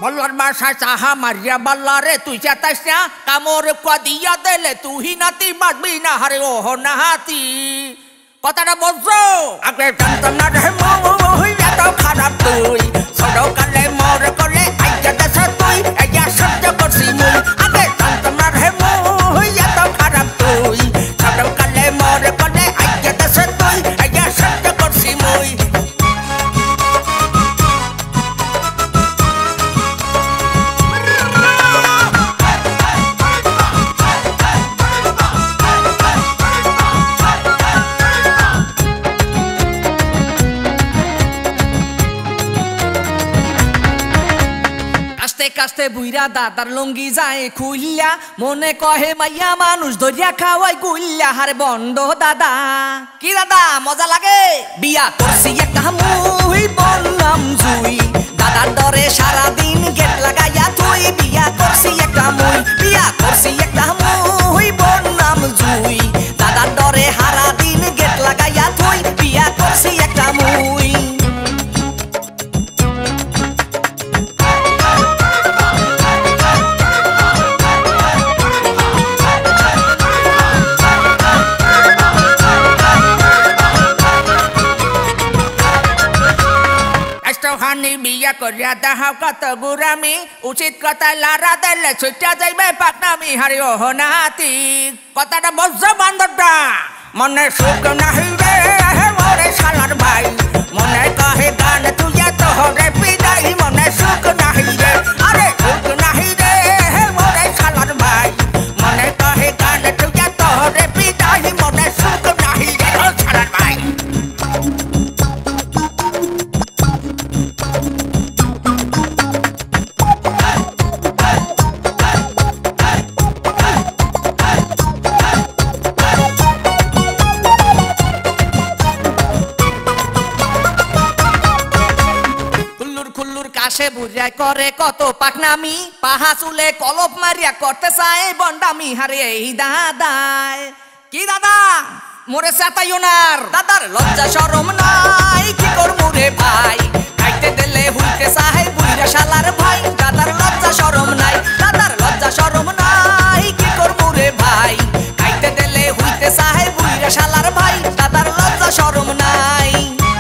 বল্লার বাসায় চাহা মারিয়া বল্লারে তুই চেতাইস না কামড় কদিয়া দিলে তুই নাতি বাঁচবি না হারে ওহ নাহাতি কথাটা বুঝছো আগে জানতাম না রে মুই এত খারাপ তুই ছোটকালে মোর কোলে আইয়া দেশে তুই আইয়া সহ্য করছি মুই আগে জানতাম না রে মুই এত খারাপ তুই ছোটকালে মোর কোলে আইয়া দেশে তুই আইয়া সহ্য করছি মুই কাস্তে বুইরা দাদার লঙ্গি যায় খুইল্লা মনে কহে মাইয়া মানুষ ধরিয়া খাওয়াই গুইল্লা হারে বন্ড দাদা কি দাদা মজা লাগে বিয়া করছি একটা মুই বললাম জুই দাদার ডরে সারাদিন গেট লাগাইয়া তুই বিয়া করছি একটা মুই বিয়া করছি একটা মুই বললাম জুই দাদার ডরে সারাদিন গেট লাগাইয়া তুই বিয়া করছি একটা মুই বিয়া করিয়া দেখাও কত গুরামি উচিত কথা লারা দিলে ছুটিয়া যাইবে পাকনামি হারি ওহ নাতি কথাটা বুঝছো বান্ধবটা মনে সুখ নাহি রে মোরে শালার ভাই মনে কহে গান তুই এত হরে বিদায় মনে সুখ নাহি রে আরে সুখ নাহি রে মোরে শালার ভাই মনে কহে গান তুই এত হরে বিদায় মনে সুখ নাহি রে শালার ভাই কাশে বুঝায় করে কত পাকনামি পাহা চুলে কলপ মারিয়া করতে চায় বন্ডামি হারে এই দাদায় কি দাদা মোরে সাতাই ওনার দাদার লজ্জা শরম নাই কি করমু রে ভাই খাইতে দিলে হুইতে চায় বুইরা শালার ভাই দাদার লজ্জা শরম নাই দাদার লজ্জা শরম নাই কি করমু রে ভাই খাইতে দিলে হুইতে চায় বুইরা শালার ভাই দাদার লজ্জা শরম নাই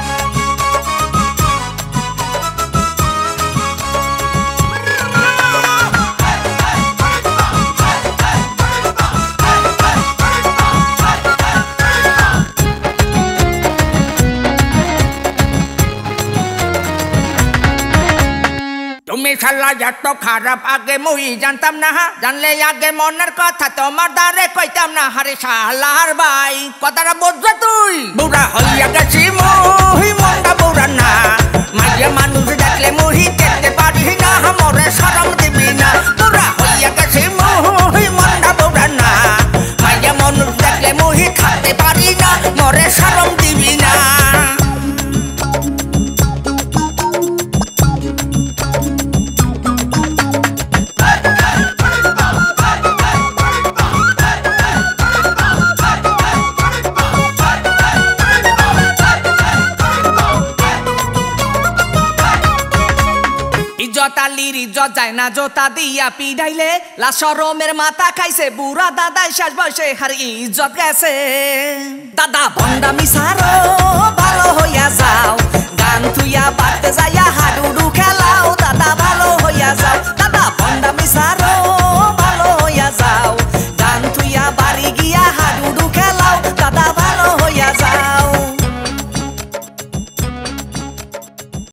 তুমি শালা এত খারাপ আগে মুই জানতাম না জানলে আগে মনের কথা তোমার দ্বারে কইতাম না হারে শালার ভাই কথাটা বুঝছো তুই বুড়া হইয়া গেছি মুই মনটা বুড়া না মাইয়া মানুষ দেখলে মুই দেখতে পারি না মরে শরম দিবি না বুড়া হইয়া গেছি মুই মনটা বুড়া না মাইয়া মানুষ দেখলে মুই খাতে পারি না মরে শরম দিবি না জতালির ইজ্জত যায় না জোতা দিয়া পিড়াইলে লাশরমের মাথা খাইছে বুড়া দাদাই শেষ বয়সে হার ইজ্জত গেছে দাদা বন্ডামি সারো ভালো হইয়া যাও গান থুইয়া বাড়তে যাইয়া হাডুডু খেলাও